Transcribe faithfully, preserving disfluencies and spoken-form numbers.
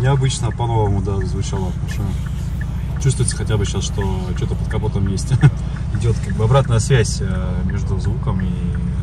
необычно, по-новому, да, звучало. Потому что чувствуется хотя бы сейчас, что что-то под капотом есть. Идет как бы обратная связь между звуком и